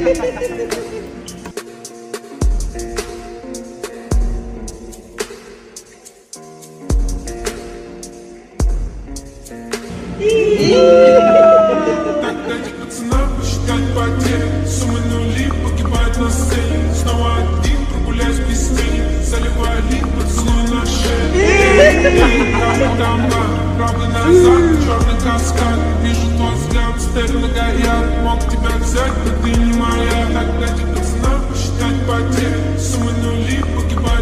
Дать пацанам посчитать потери, суммы нули погибают на сцене. Снова один, прогуляюсь без тени, заливая лик, поцелуй на шее. Правда назад, черный каскад. Вижу твой взгляд, стерло горят. Мог тебя взять, но ты не моя. Так дайте пацанам посчитать потери, суммы нули погибают